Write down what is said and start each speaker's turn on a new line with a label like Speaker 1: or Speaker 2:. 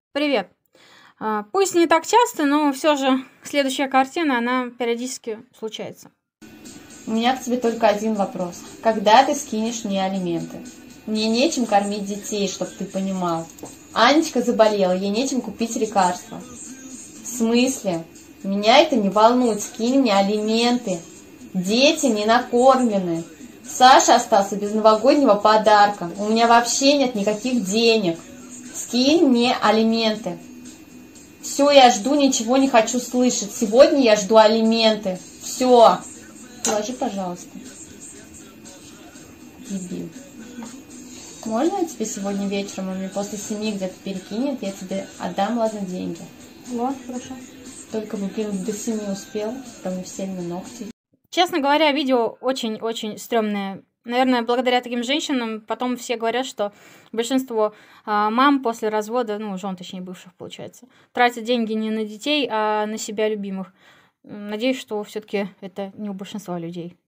Speaker 1: Привет. Пусть не так часто, но все же следующая картина, она периодически случается.
Speaker 2: У меня к тебе только один вопрос. Когда ты скинешь мне алименты? Мне нечем кормить детей, чтоб ты понимал. Анечка заболела, ей нечем купить лекарства. В смысле? Меня это не волнует, скинь мне алименты. Дети не накормлены. Саша остался без новогоднего подарка. У меня вообще нет никаких денег. Скинь мне алименты. Все, я жду, ничего не хочу слышать. Сегодня я жду алименты. Все. Положи, пожалуйста. Дебил. Можно я тебе сегодня вечером, он мне после 7 где-то перекинет, я тебе отдам, ладно, деньги?
Speaker 1: Вот, хорошо.
Speaker 2: Только бы, блин, до 7 успел, там и в 7 на ногти.
Speaker 1: Честно говоря, видео очень-очень стрёмное. Наверное, благодаря таким женщинам потом все говорят, что большинство мам после развода, ну, жен, точнее, бывших, получается, тратят деньги не на детей, а на себя любимых. Надеюсь, что все таки это не у большинства людей.